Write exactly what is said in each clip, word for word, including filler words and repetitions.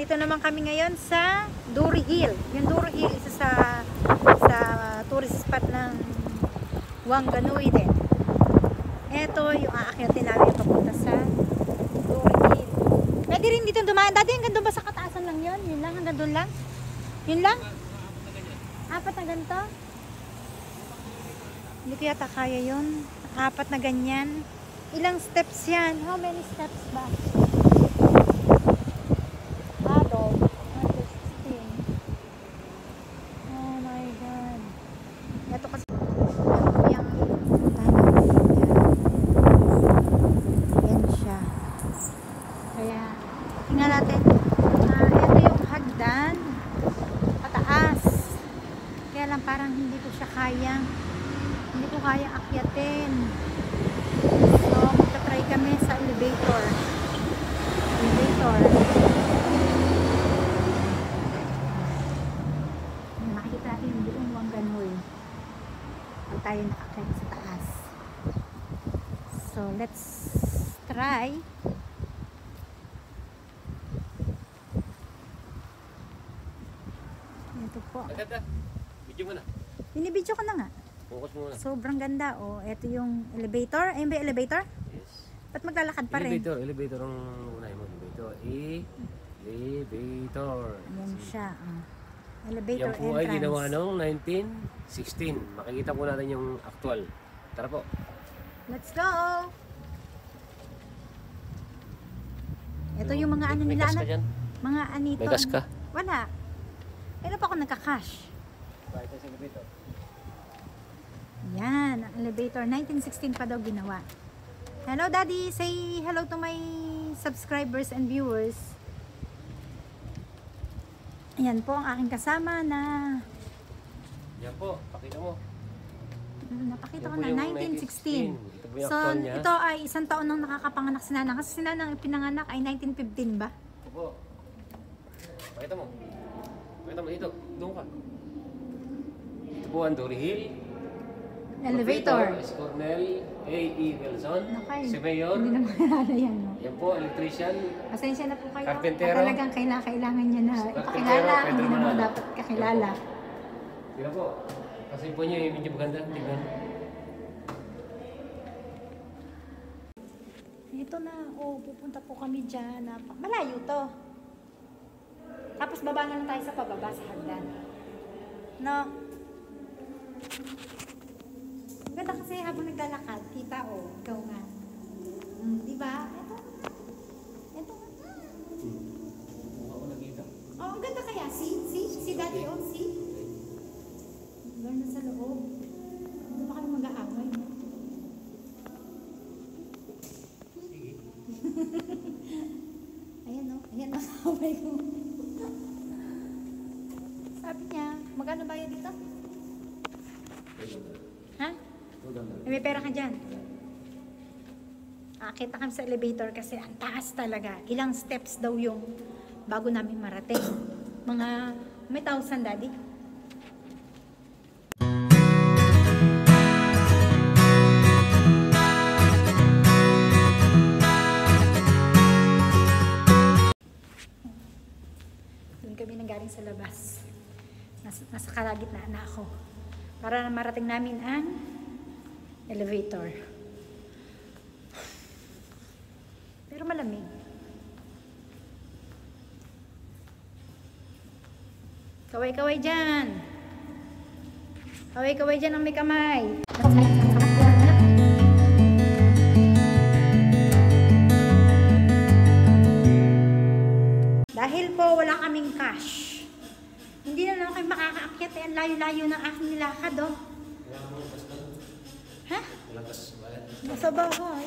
nandito naman kami ngayon sa Dory Hill. Yung Dory Hill, isa sa sa tourist spot ng Wanganui din. Ito yung aakyatin namin papunta sa Dory Hill. Pwede rin dito dumaan. Dati hanggang doon ba sa kataasan lang yun? Yun lang, hanggang doon lang? Yun lang? Apat na ganito? Hindi ko yata kaya yun. Apat na ganyan. Ilang steps yan? How many steps ba? Adult. sixteen. Oh my God. Ito kasi yung yan siya. Kaya tingnan natin. Uh, ito yung hagdan. Pataas. Kaya lang parang hindi ko siya kaya. Hindi ko kaya akyatin. So, magta-try kami sa elevator. Elevator. Makikita natin yung buong Wanganui. Pag tayo nakakyat sa taas. So, let's try. Ito po. Maganda. Video mo na. Binibidyo ko na nga. Focus muna. Sobrang ganda. Oh, ito yung elevator. Ayun ba yung elevator? Yes. Ba't maglalakad pa rin? Elevator. Elevator ang unay mo. Elevator. E. Elevator. Yan siya. Oh. Elevator Yan po entrance. ay ginawa noong nineteen sixteen. Makikita po natin yung actual. Tara po. Let's go! Ito yung mga ano May nila. gas ka Ano? dyan? Mga anito. May gas ka? Wala. Kailan pa ako nagka-cash? Bakit sa elevator? Yan, ang elevator. nineteen sixteen pa daw ginawa. Hello, Daddy. Say hello to my subscribers and viewers. Yan po ang aking kasama na Yan po. Pakita mo. mm, napakita Yan ko po na yung nineteen sixteen. Ito po yung So, actual niya. ito ay isang taon nang nakakapanganak si Nanang. Kasi si Nanang pinanganak ay nineteen fifteen ba? Ito po. Pakita mo. Pakita mo dito. Doon ka. Ito po ang Dory Hill. Elevator. is Cornel A E. Wilson. Nakay. Si Mayor. Hindi naman nalala yan, no? Yan po, electrician. Pasensya na po kayo. Carpentero. At talagang kaila- kailangan niya na Carpentero, ipakilala. Pedro Hindi naman Manalo. dapat kakilala. Sila po. Kasi po niya yung medyo maganda. Tingnan. Ito na, oh, pupunta po kami dyan. Napa- Malayo to. Tapos baba na lang tayo sa pababa sa hagdan. No? Ang ganda kasi habang naglalakad, kita oh, ikaw nga. Hmm, di ba? Ito. Ito. Ako nakita. Oh, ang ganda kaya. See? See? See, Daddy? Oh, see? Doon na sa loob. Hindi ba kami mag-aaway? No? Sige. Ayan o. Ayan ang away ko. Sabi niya, magkano bayad dito? Ha? Eh, may pera ka dyan. Akit na kami sa elevator kasi ang taas talaga. Ilang steps daw yung bago namin marating. Mga, may thousand, Daddy? Doon kami nanggaling sa labas. Nasa, nasa kalagitnaan na ako. Para na marating namin ang elevator. Pero malamig. Kaway-kaway dyan. Kaway-kaway dyan ang may kamay. Dahil po wala kaming cash. Hindi na naman kayo makakaakyat eh. Ang layo-layo ng aking nilakad oh. Ha? Nasa bahay.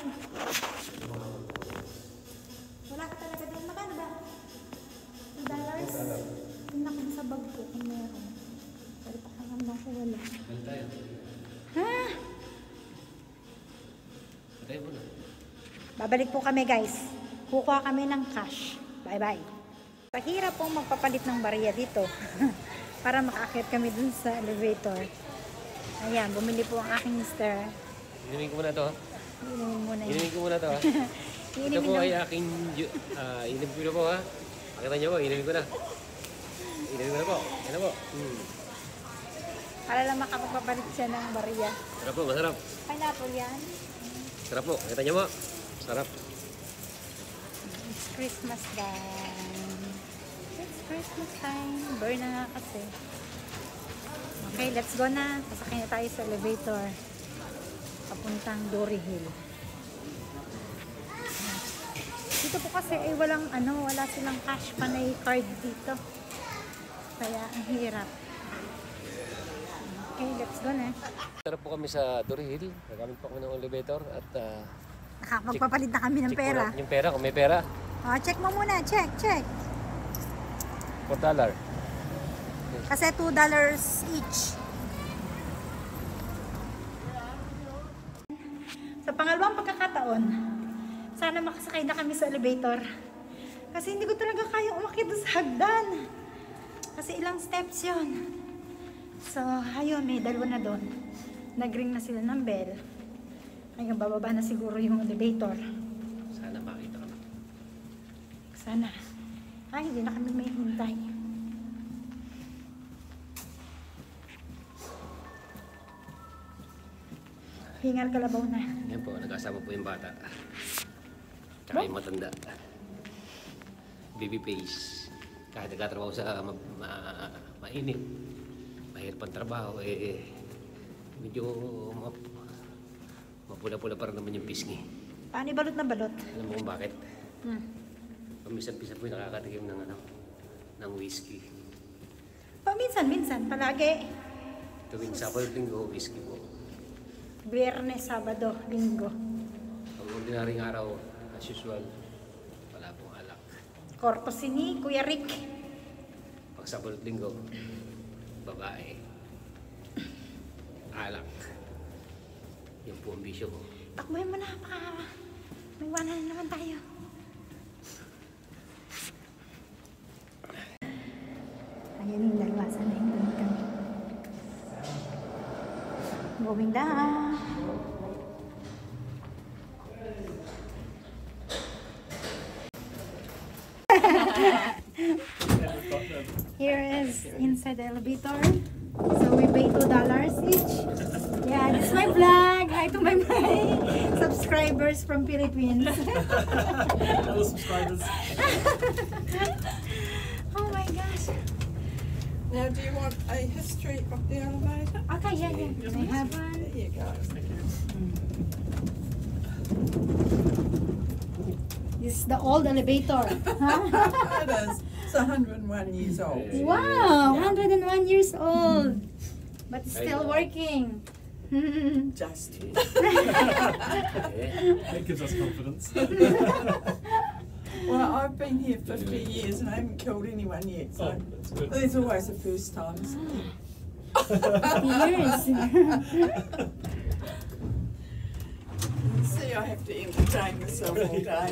Wala ka talaga doon. Magkano ba? two dollars? Tinak mo sa bag ko kung meron. Pero pakaramdam ko wala. Ha? Patay mo na. Babalik po kami guys. Kukuha kami ng cash. Bye-bye. Pahirap pong magpapalit ng barya dito. Para makaakyat kami dun sa elevator. Ayan, bumili po ang aking mister. Inumin ko muna ito. Inumin muna yun. Inumin ko muna ito. Ito Inumin po lang. ay aking, uh, inumin ko po ha. Pakita niyo po, inumin ko na. Inumin ko na po. Yan na po. Hmm. Para lang makapagpapalit siya ng barya. Sarap po, masarap. Pineapple yan. Sarap po. Pakita niyo po. Sarap. It's Christmas time. It's Christmas time. Burn na nga kasi. Okay, let's go na. Sasakay na tayo sa elevator. Papuntang Dory Hill. Dito po kasi ay walang ano, wala silang cash panay card dito. Kaya ang hirap. Okay, let's go na. Sarap po kami sa Dory Hill. Nagamit po kami ng elevator at uh, Nakapagpapalit na kami ng check po pera. natin yung pera, kung may pera. Oh, check mo muna. Check, check. four dollars. Kasi two dollars each. Sa pangalawang pagkakataon, sana makasakay na kami sa elevator. Kasi hindi ko talaga kaya umakyat doon sa hagdan. Kasi ilang steps yon. So, ayun, may dalawa na doon. Nag-ring na sila ng bell. Ngayon, bababa na siguro yung elevator. Sana makita kami. Sana. Ay, hindi na kami may hintay. Hingal kalabaw na. Yan po, nagkasama po yung bata. Tsaka yung matanda. Baby face. Kahit nagkatrabaho sa ma ma mainit, mahirap ang trabaho, eh, medyo ma mapula-pula pa rin naman yung pisngi. Paano balot na balot? Alam mo kung bakit? Hmm. Paminsan-pinsan po yung nakakatikim ng, ano, ng whiskey. Paminsan-minsan, palagi. Tuwing Sabado at Linggo, whiskey po. Biyernes, Sabado, Linggo. Pag ordinaryong araw, as usual, wala pong alak. Corpus ni Kuya Rick. Pag Sabado at Linggo, babae, alak. Yan po ang bisyo ko. Takbuhin mo na, baka may iwanan na naman tayo. Ayan yung dalawa, sana hindi kami. Going down. Here is inside the elevator. So we pay two dollars each. Yeah, this is my vlog. Hi to my, my subscribers from Philippines. Hello, subscribers. Oh my gosh. Now, do you want a history of the elevator? Okay, yeah, yeah. I have There one. you go. This is the old elevator. It is. It's one hundred and one years old. Wow, one hundred and one years old. But it's still working. Just. Eh, It gives us confidence. Well, I've been here fifty years and I haven't killed anyone yet, so Oh, that's good. there's always a first time. Years. See, I have to entertain myself all day.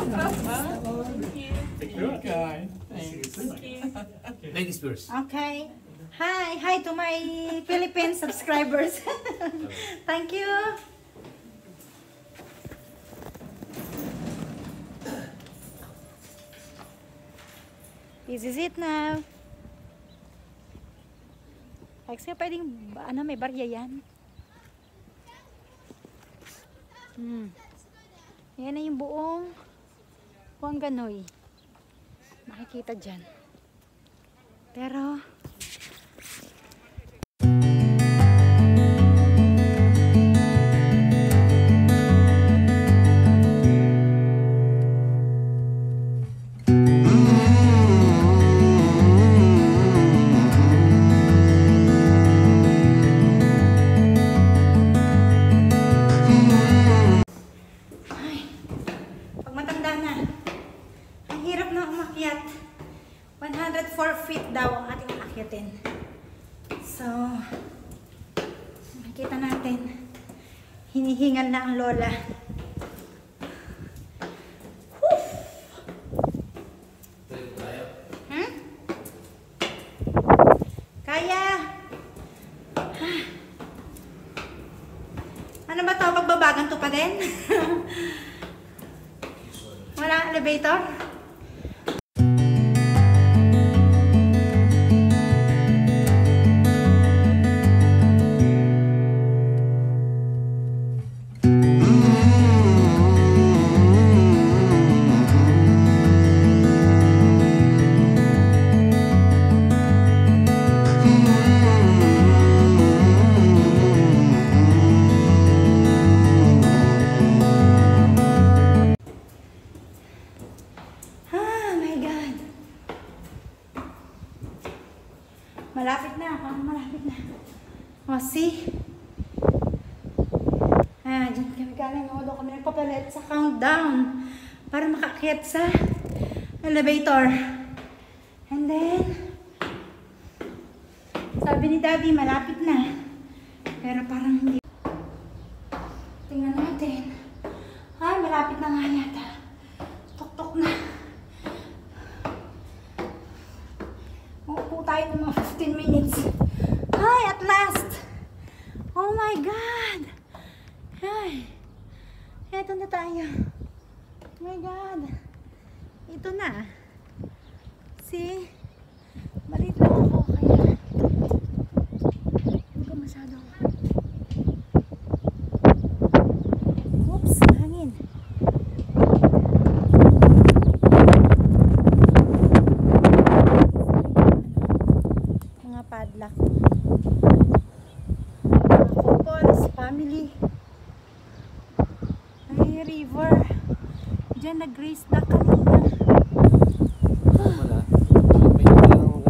There you go. Thanks. ladies first. Okay. Hi, hi to my Philippine subscribers. Thank you. This is it now. Alex, nga pwedeng, ano, may barya yan. Hmm. Yan na yung buong Wangganoy. Makikita dyan. Pero, one hundred four feet daw ang ating aakyatin. So, makikita natin, hinihingal na ang lola. Whew! Hmm? Kaya! Ah. Ano ba to? Magbabagan to pa din? Wala elevator? Nanonood kami nagpapalit sa countdown para makaakyat sa elevator. And then, sabi ni Daddy, malapit na. Pero parang hindi. Tingnan natin. Ay, malapit na nga yata. Tok-tok na. Maupo tayo ng mga fifteen minutes. Ay, at last! Oh my God! Ay, eto na tayo. Oh my God! Ito na. See? Maliit lang ako, kaya hindi ko masyado. Oops, hangin. Mga padlock. Mga couples, family. Ay, river. Diyan nag-grace duck kanina. Wala. May iba lang ang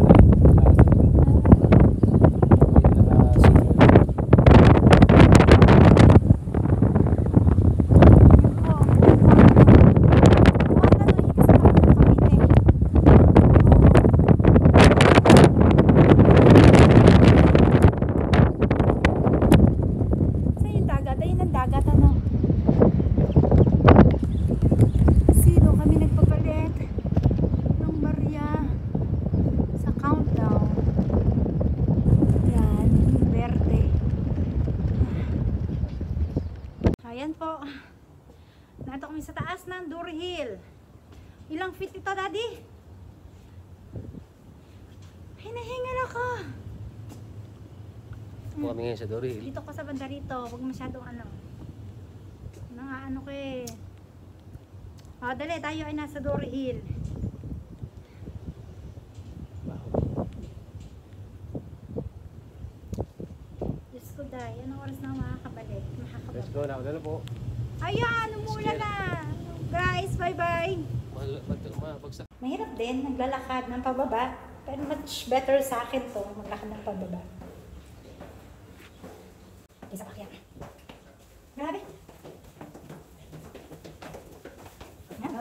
Ayan po. Nato kami sa taas ng Door Hill. Ilang feet ito, Daddy? Hinahingal ako. po kami ngayon sa Door Hill. Dito ko sa banda rito. Huwag masyadong ano. Nangaano ko eh. O, dali. Tayo ay nasa Door Hill. Diyos ko, Day. Anong oras na makakabalik? Makakabalik. Let's go na. Wala po. Ayan, umulan na. Guys, bye-bye. Mabagsak. Mahirap din, naglalakad ng pababa. Pero much better sa akin to, maglakad ng pababa. Isa pa kaya. Grabe. Hello.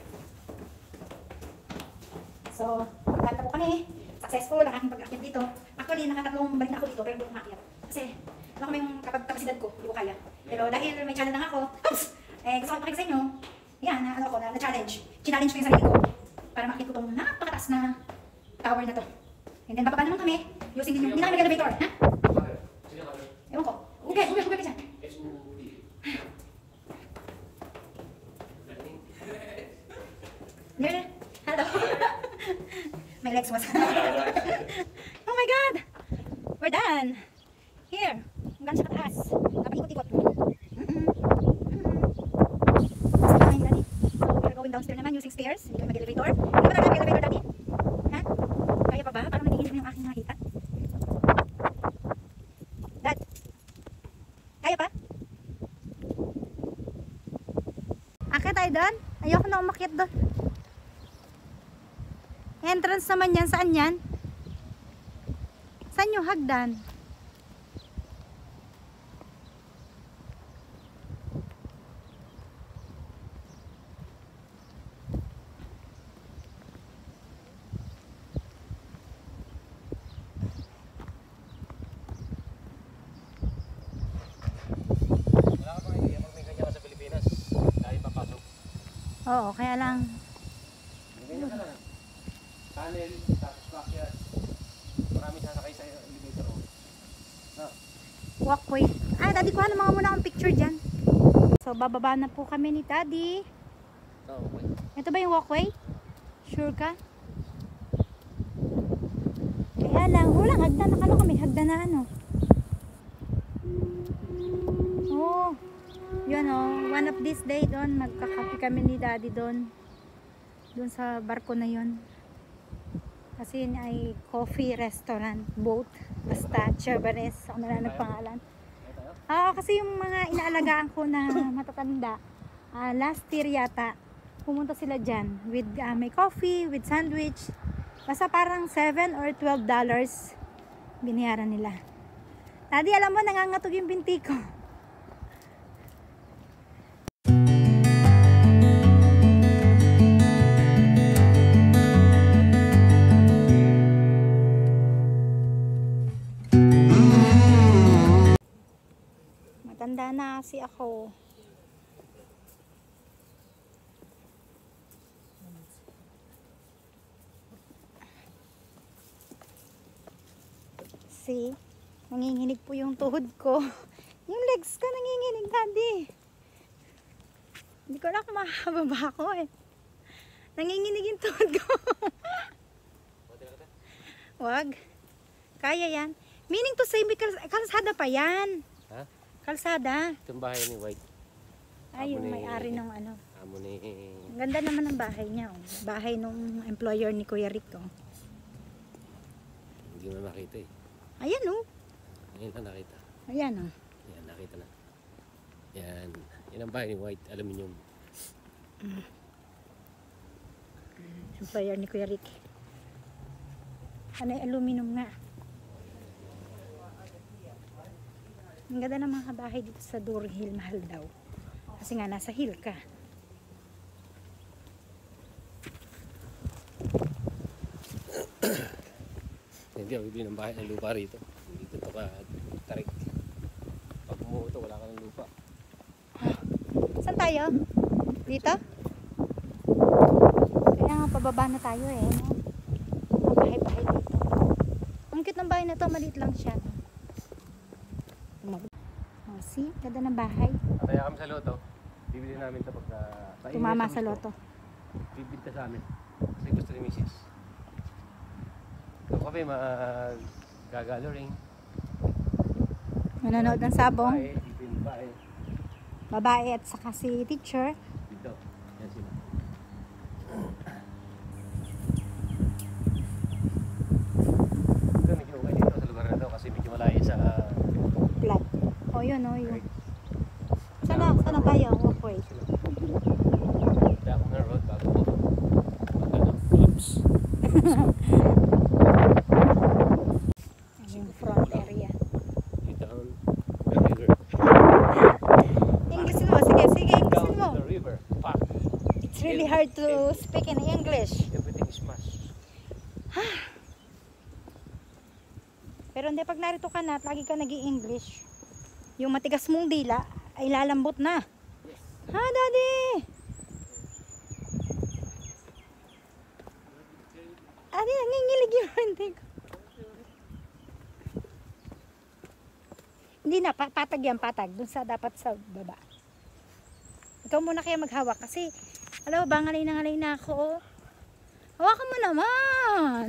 So, magkanta po kami. Successful ang aking pag-akyat dito. Actually, nakatatlong balik na ako dito, pero hindi ko makyat. Kasi, ano kami yung kapag-kapasidad ko, hindi ko kaya. Pero dahil may challenge lang ako, oops! Eh, gusto ko ipakita sa inyo, yan, na, ano ko, na, na challenge. Challenge ko yung sarili ko para makita ko itong napakataas na tower na to. And then, bababa naman kami using din yung, hindi na kami mag-elevator, ha? Ewan ko. Okay, okay, okay ka dyan. There, hello. My legs was. Oh my God! We're done! Here, hanggang sa kataas. Napaikot-ikot. Mm-mm. Mm-mm. Basta kami, Daddy. So, we're going downstairs naman using stairs. Hindi kami mag-elevator. Hindi ba talaga elevator, Daddy? Ha? Kaya pa ba? Parang nag-iinip na yung aking nakita. Dad? Kaya pa? Akit tayo doon? Ayoko na umakyat doon. Entrance naman yan. Saan yan? Saan yung hagdan? Wala ka pang idea pag may kanya ka sa Pilipinas. Dahil papasok. Oo, kaya lang. Ganyan ka lang. Tunnel, tapos backyard. Maraming sasakay sa elevator. No. Walkway. Ah, Daddy, kuha naman muna akong picture dyan. So, bababa na po kami ni Daddy. Oh, okay. Ito ba yung walkway? Sure ka? Kaya lang, walang hagdan. Nakala ko may hagdan na ano. Oh, yun oh. One of these day doon, magkakape kami ni Daddy doon. Doon sa barko na yun. Kasi yun ay coffee restaurant, boat. Basta, Chabanes. Ako na lang nagpangalan. Oo, kasi yung mga inaalagaan ko na matatanda, uh, last year yata, pumunta sila dyan with uh, may coffee, with sandwich. Basta parang seven or twelve dollars binayaran nila. Daddy, alam mo, nangangatog yung binti ko. Matanda na kasi ako. See? Nanginginig po yung tuhod ko. Yung legs ko nanginginig, daddy. Hindi ko alam kung makakababa ako eh. Nanginginig yung tuhod ko. Wag. Kaya yan. Meaning to say, may kals- kalsada pa yan. Ha? Kalsada. Itong bahay ni White. Ay, yung Amo ni- may-ari ng ano. Amo ni... Ang ganda naman ng bahay niya. Oh. Bahay nung employer ni Kuya Rick. Oh. Hindi mo nakita eh. Ayan oh. Ayan na nakita. Ayan oh. Yan, nakita na. Yan. Yan ang bahay ni White. Aluminium. Employer ni Kuya Rick. Ano yung aluminum nga. Ang ganda ng mga bahay dito sa Doring Hill. Mahal daw. Kasi nga nasa hill ka. Hindi ako bibili ng bahay ng lupa rito. Dito to ka tarik. Pag umuuto, wala ka ng lupa. Saan tayo? Dito? Kaya nga pababa na tayo eh. No? Ang bahay-bahay dito. Ang cute ng bahay na to, maliit lang siya. No? Oh, see? Ganda ng bahay. Kaya kami sa loto. Bibili namin ito pagka... Tumama sa loto. Bibili ka sa amin. Kasi gusto ni Missus So kami mag-gagathering. Manonood ng sabong. Babae, dito yung babae. Babae at saka si teacher. Dito. Yan sila. Ito medyo okay dito sa lugar na ito kasi medyo malayo sa... Flat. O yun o yun. Sana, sana tayo. Walkway. Dako na road bago po. Pag ano, clubs. Yung front area. Down the river. English mo. Sige, sige. English Down mo. the river. Fuck. It's really hard to speak in English. Everything is mash. Pero hindi, pag narito ka na at lagi ka nag-i-English, yung matigas mong dila ay lalambot na. Ha, daddy? Adi, nangingilig yung hindi ko. Hindi na, pa- patag yan, patag. Dun sa dapat sa baba. Ikaw muna kaya maghawak kasi, alam mo ba, ngalay na ngalay na ako. Oh. Hawakan mo naman.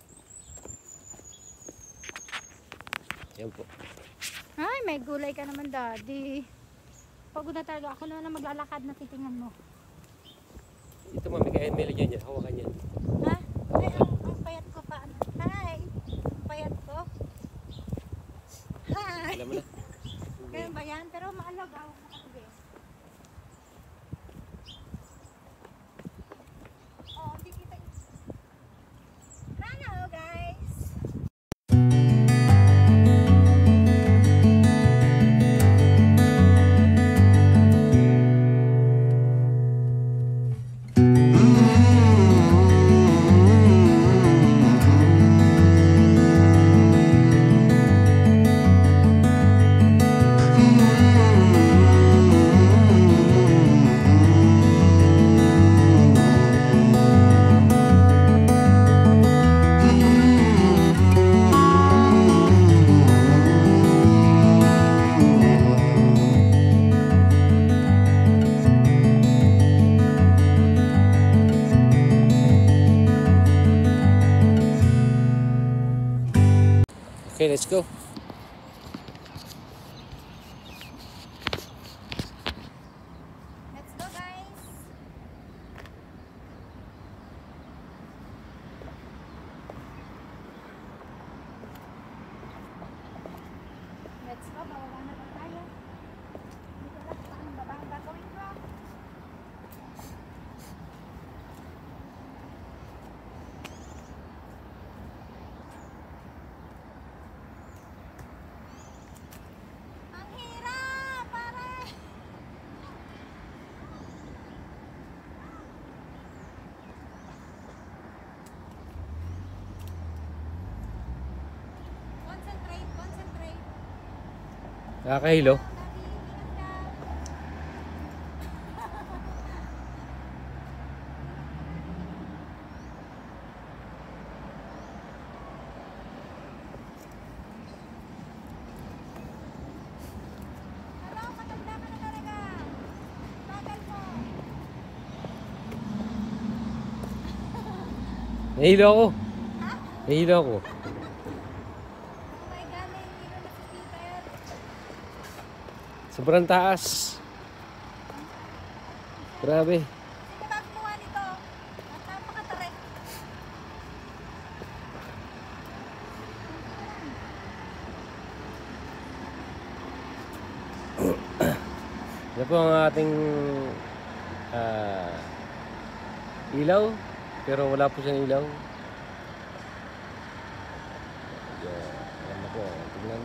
Yan po. Ay, may gulay ka naman, daddy. Pagod na talaga. Ako na na maglalakad na titingnan mo. Ito mami, kaya Emily dyan yan. Hawakan yan. Ha? Ay, ang, ang payat ko pa. Hi! Payat ko. Hi! Alam mo na. Kaya ba yan? Pero maalagaw mo kasi. Oh, hindi kita. Hello, guys! Okay, let's go. Let's go, guys! Let's go, bababa na pa tayo. Hindi ko alam kung anong baba ang gagawin ko. Ang hirap, pare! Concentrate, concentrate. Nakakahilo. Daddy. Nahilo ako. Ha? Nahilo ako. Oh my God, may hilo na si Peter. Sobrang taas. Grabe. Sino ba gumawa nito? At napakatarik. Yan po ang ating ah, ilaw. Pero wala po siyang ilaw. Yeah, alam na po. Tignan.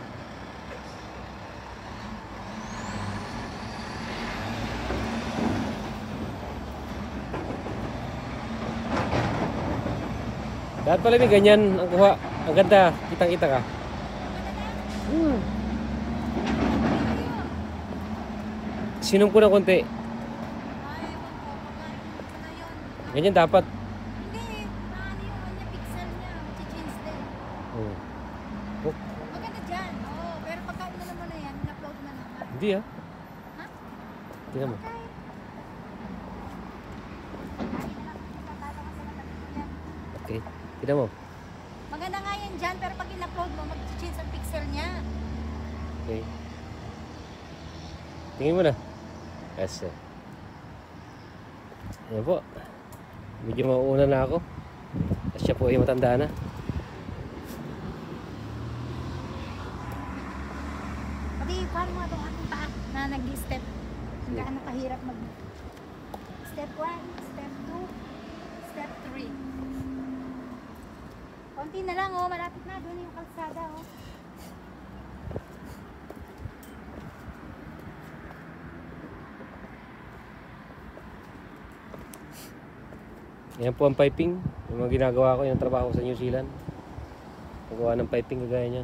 Dapat pala may ganyan ang kuha. Ang ganda. Kitang-kita ka. Hmm. Sinom ko ng konti. Ay, ewan ko. Pagkain ko na yun. Ganyan dapat. Hindi, paano yung kanya pixel niya? Mag-change din. Hmm. Oh, Maganda dyan. Oo, pero pagkain na naman na yan, in-upload na naman. hindi ah. Ha? Tingnan mo. Okay. Kain na lang. Tatalo ka sa matagal yan. Okay. Tingnan mo. Maganda nga yan dyan, pero pag in-upload mo, mag-change ang pixel niya. Okay. Tingin mo na. Yes, sir. Ayan po. Medyo mauuna na ako. At siya po ay matanda na. Pati, paano mo itong aking paa na nag-step? Kung gaano kahirap mag step one, step two, step three. Konti na lang, oh. Malapit na. Doon yung kalsada, oh. Ayan po ang piping. Yung mga ginagawa ko, yung trabaho ko sa New Zealand. Nagawa ng piping kagaya niyan.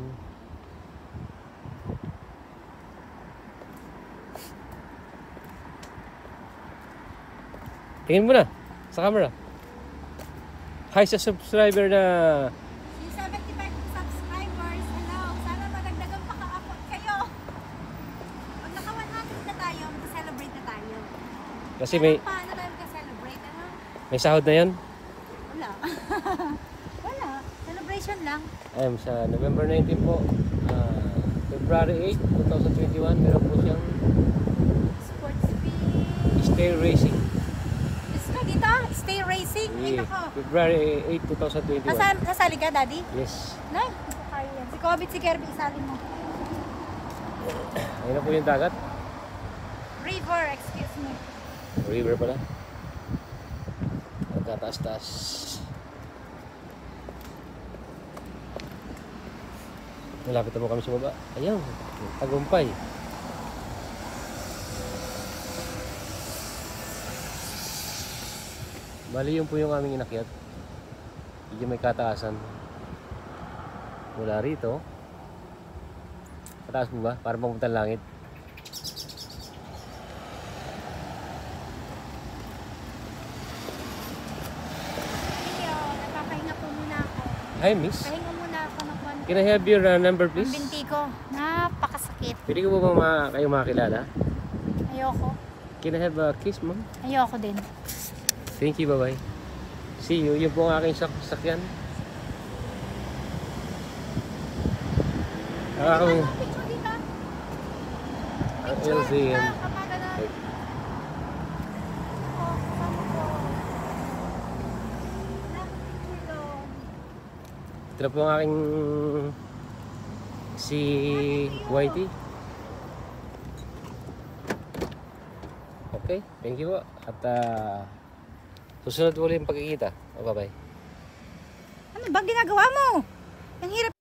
Tingin mo na sa camera. Hi sa subscriber na Yung seventy-five subscribers, hello. Sana madagdagan pa ka-upload kayo. Pag naka one hundred na tayo, mag-celebrate na tayo. kasi may Paano tayo mag-celebrate, ano? may sahod na yan. Wala. Wala. Celebration lang. Ayun, sa November nineteen po, ah, February eighth, twenty twenty-one, meron po siyang Sports fee. Stay Racing. Gusto ka dito? Stay racing? Ay, Yeah, nako. February eighth, twenty twenty-one. Nasa, nasali ka, Daddy? Yes. Nay, hindi ko kaya yan. Si Kobe, si Kirby, isali mo. Ayun na po yung dagat. River, excuse me. River pala. Pagkataas-taas. Malapit na po kami sa baba. Ayan, tagumpay. Bali yun po yung aming inakyat. Medyo may kataasan. Mula rito. Pataas mo ba? Para mapunta langit. Iyo, nagpapahinga po muna ako. Hi, miss. Pahinga muna ako ng konti. Can I have your uh, number, Ang please? binti ko, napakasakit. Pwede ko ba ma kayo makilala? Ayoko. Can I have a kiss, ma'am? Ayoko din. Thank you, bye-bye. See you. Yun po ang aking sak sakyan. Ah, ako. Picture dito. Ang L Z yan. Ah, kapag ano. Oh, kasama ko. Wala akong picture doon. Ito na po ang aking si Whitey. Okay, thank you po. At uh, susunod ulit yung pagkikita. Oh, bye-bye. Ano ba ginagawa mo? Ang hirap